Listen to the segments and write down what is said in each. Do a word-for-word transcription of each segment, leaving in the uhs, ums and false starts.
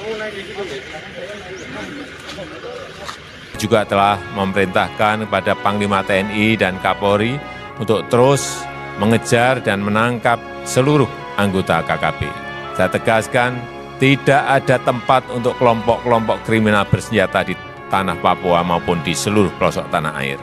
Juga telah memerintahkan kepada Panglima T N I dan Kapolri untuk terus mengejar dan menangkap seluruh anggota K K B. Saya tegaskan, tidak ada tempat untuk kelompok-kelompok kriminal bersenjata di tanah Papua maupun di seluruh pelosok tanah air.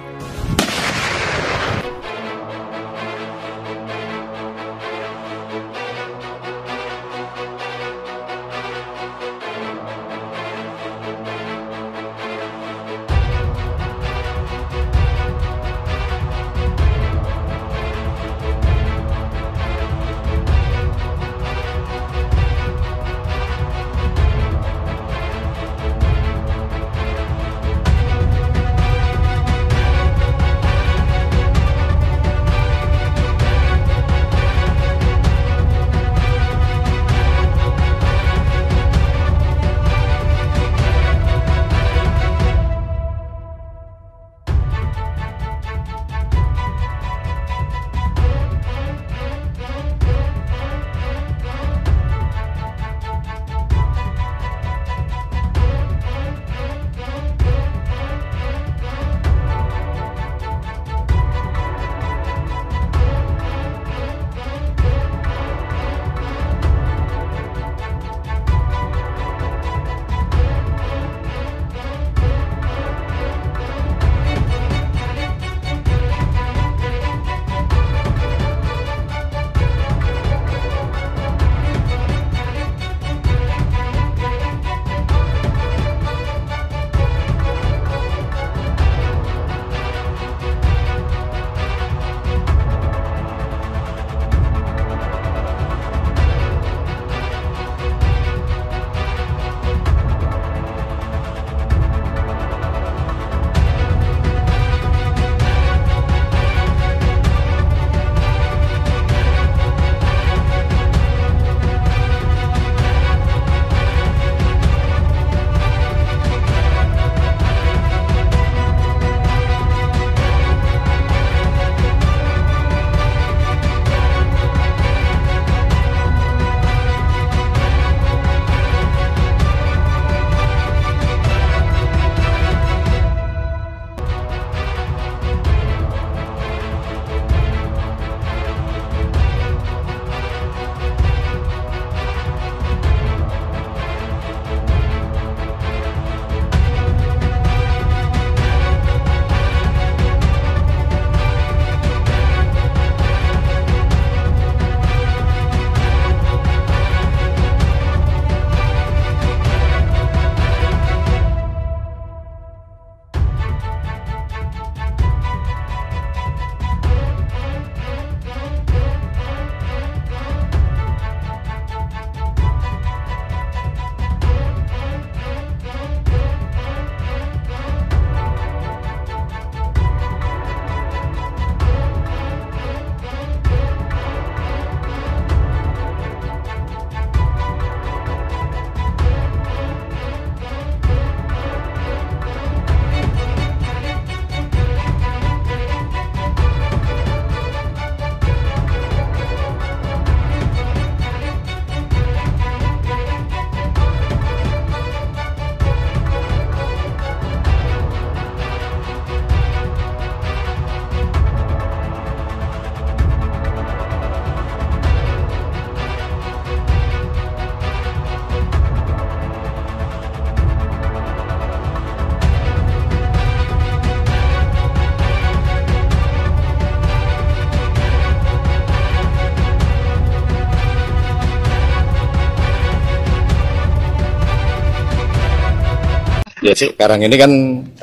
Ya, sekarang ini kan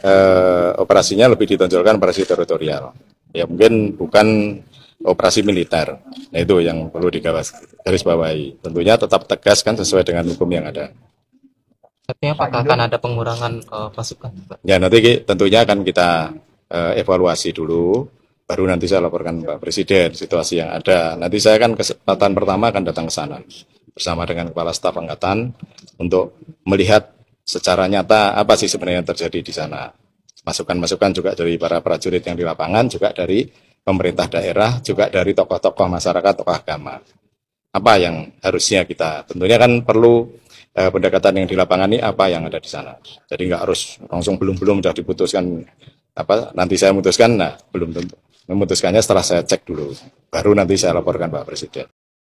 eh, operasinya lebih ditonjolkan operasi teritorial. Ya mungkin bukan operasi militer. Nah itu yang perlu digarisbawahi. Tentunya tetap tegas kan sesuai dengan hukum yang ada. Artinya apakah akan ada pengurangan uh, pasukan? Ya nanti tentunya akan kita uh, evaluasi dulu, baru nanti saya laporkan Pak Presiden situasi yang ada. Nanti saya kan kesempatan pertama akan datang ke sana bersama dengan Kepala Staf Angkatan untuk melihat secara nyata apa sih sebenarnya yang terjadi di sana. Masukan-masukan juga dari para prajurit yang di lapangan, juga dari pemerintah daerah, juga dari tokoh-tokoh masyarakat, tokoh agama. Apa yang harusnya kita, tentunya kan perlu eh, pendekatan yang di lapangan ini apa yang ada di sana. Jadi nggak harus langsung belum-belum sudah diputuskan apa nanti saya memutuskan, nah belum tentu. Memutuskannya setelah saya cek dulu, baru nanti saya laporkan Pak Presiden.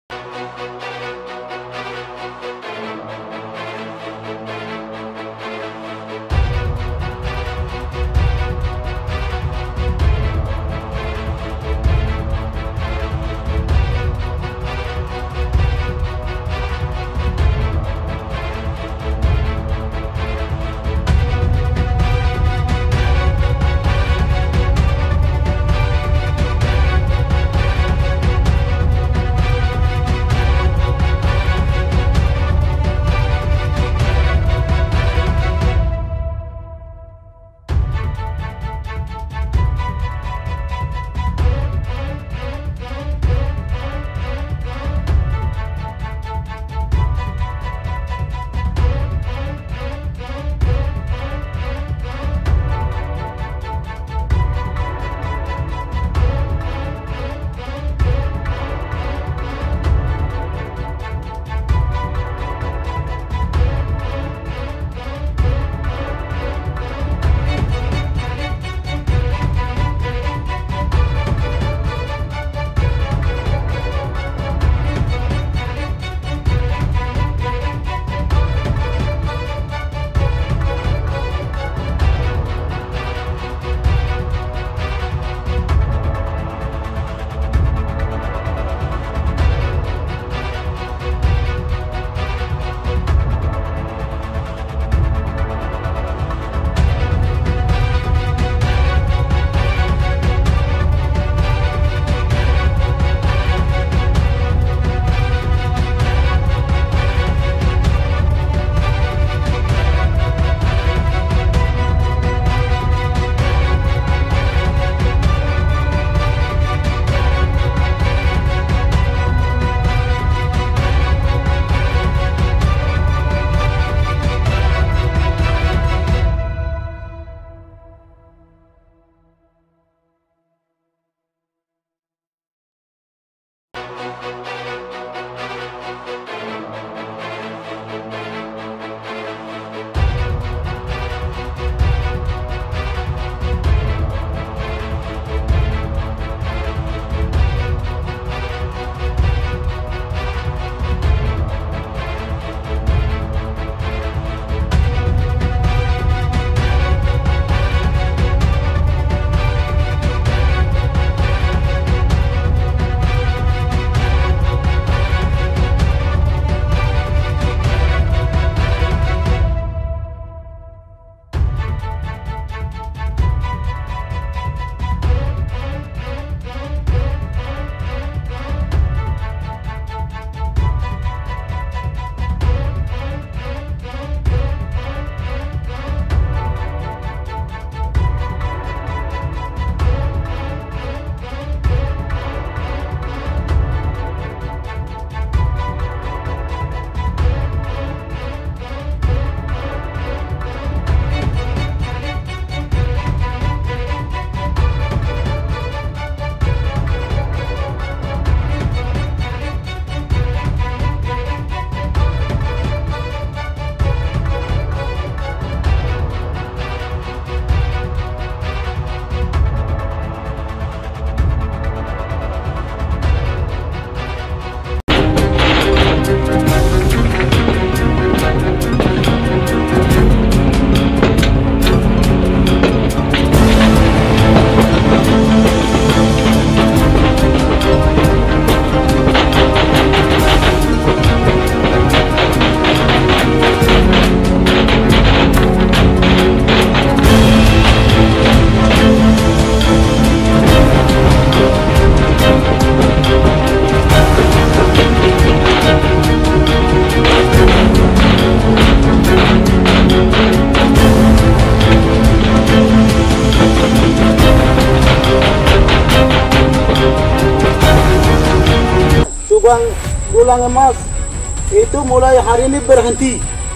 Subang Dulang Emas itu mulai hari ini berhenti.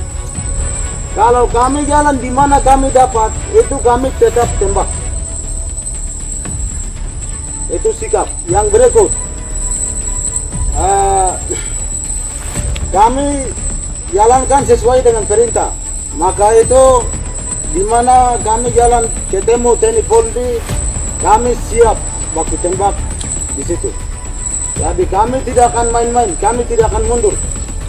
Kalau kami jalan di mana kami dapat, itu kami tetap tembak. Itu sikap. Yang berikut, uh, kami jalankan sesuai dengan perintah. Maka itu di mana kami jalan ketemu T N I Polri, kami siap waktu tembak di situ. Jadi kami tidak akan main-main, kami tidak akan mundur.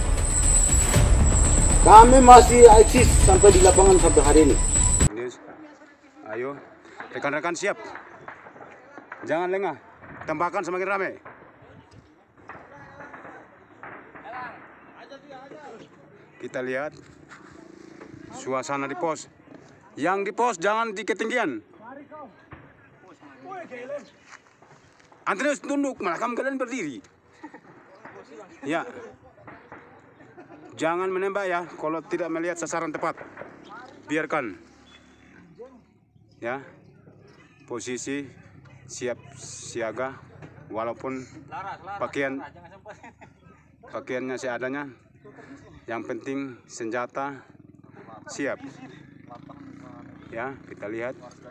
Kami masih eksis sampai di lapangan sampai hari ini. Ayo, rekan-rekan siap. Jangan lengah, tembakan semakin ramai. Kita lihat suasana di pos. Yang di pos jangan di ketinggian. Antreus tunduk, malah kamu kalian berdiri. Ya. Jangan menembak ya kalau tidak melihat sasaran tepat. Biarkan. Ya. Posisi siap siaga walaupun pakaian pakaiannya seadanya. Yang penting senjata siap. Ya, kita lihat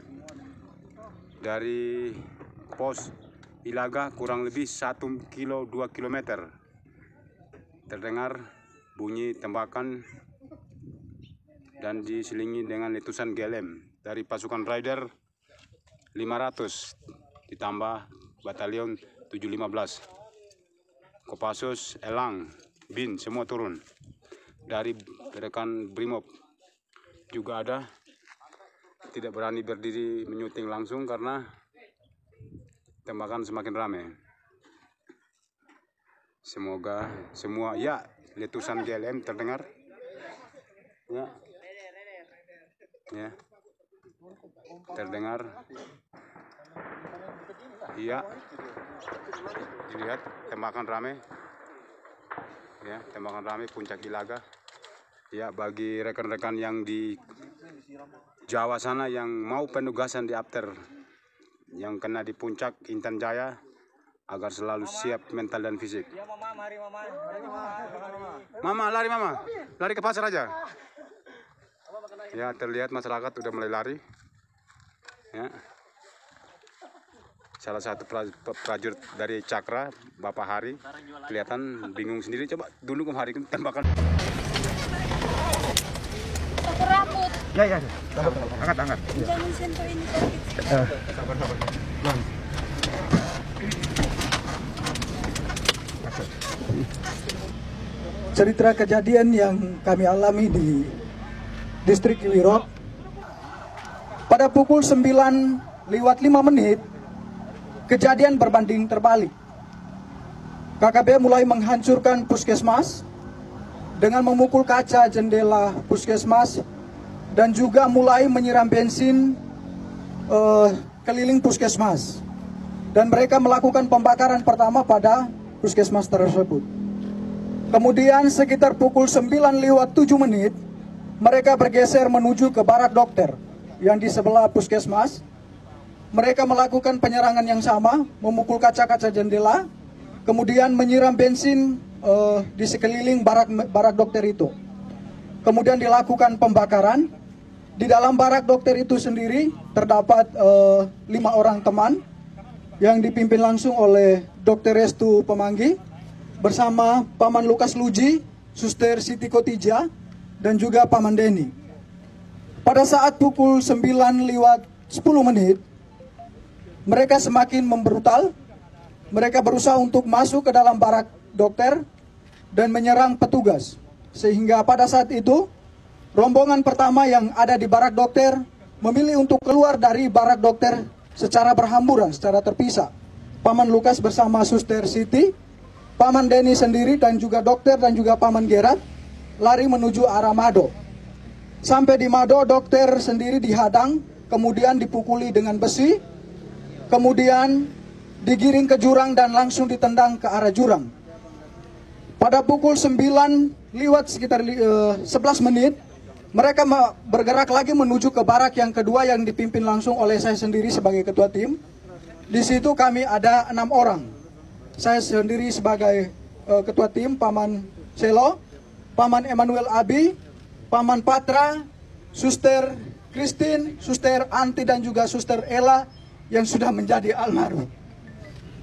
dari pos Ilaga kurang lebih satu kilo dua kilometer terdengar bunyi tembakan dan diselingi dengan letusan G L M dari pasukan Rider lima ratus ditambah batalion tujuh lima belas Kopassus, Elang, Bin semua turun. Dari rekan Brimob juga ada, tidak berani berdiri menyuting langsung karena tembakan semakin ramai. Semoga semua ya letusan G L M terdengar. Ya. Ya. Terdengar. Iya. Dilihat tembakan ramai. Ya, tembakan ramai puncak Ilaga. Ya, bagi rekan-rekan yang di Jawa sana yang mau penugasan di Apter yang kena di puncak Intan Jaya agar selalu siap mental dan fisik. Mama, lari mama, lari ke pasar aja. Ya, terlihat masyarakat udah mulai lari. Ya. Salah satu prajurit dari Cakra, Bapak Hari, kelihatan bingung sendiri. Coba dulu ke Hari tembakan. Rambut. Ya, ya, ya. Angkat, angkat. Jangan sentuh ini sakit. Sabar, sabar. Cerita kejadian yang kami alami di distrik Iwiro pada pukul sembilan lewat lima menit kejadian berbanding terbalik. K K B mulai menghancurkan puskesmas dengan memukul kaca jendela puskesmas dan juga mulai menyiram bensin uh, keliling puskesmas. Dan mereka melakukan pembakaran pertama pada puskesmas tersebut. Kemudian sekitar pukul sembilan lewat tujuh menit mereka bergeser menuju ke barak dokter yang di sebelah puskesmas. Mereka melakukan penyerangan yang sama, memukul kaca-kaca jendela, kemudian menyiram bensin uh, di sekeliling barak barak dokter itu. Kemudian dilakukan pembakaran. Di dalam barak dokter itu sendiri terdapat uh, lima orang teman yang dipimpin langsung oleh Dokter Restu Pemanggi bersama Paman Lukas Luji, Suster Siti Kotija, dan juga Paman Denny. Pada saat pukul sembilan lewat sepuluh menit, mereka semakin membrutal. Mereka berusaha untuk masuk ke dalam barak dokter dan menyerang petugas. Sehingga pada saat itu, rombongan pertama yang ada di barak dokter memilih untuk keluar dari barak dokter secara berhamburan, secara terpisah. Paman Lukas bersama Suster Siti, Paman Denny sendiri dan juga dokter dan juga Paman Gerat lari menuju arah Mado. Sampai di Mado, dokter sendiri dihadang, kemudian dipukuli dengan besi, kemudian digiring ke jurang dan langsung ditendang ke arah jurang. Pada pukul sembilan lewat sekitar uh, sebelas menit, mereka bergerak lagi menuju ke barak yang kedua yang dipimpin langsung oleh saya sendiri sebagai ketua tim. Di situ kami ada enam orang. Saya sendiri sebagai uh, ketua tim, Paman Selo, Paman Emmanuel Abi, Paman Patra, Suster Christine, Suster Anti dan juga Suster Ella yang sudah menjadi almarhum.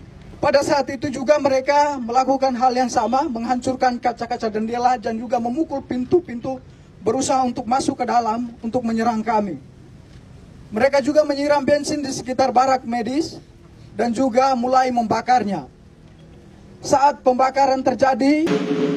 Pada saat itu juga mereka melakukan hal yang sama, menghancurkan kaca-kaca jendela dan juga memukul pintu-pintu, berusaha untuk masuk ke dalam untuk menyerang kami. Mereka juga menyiram bensin di sekitar barak medis dan juga mulai membakarnya. Saat pembakaran terjadi,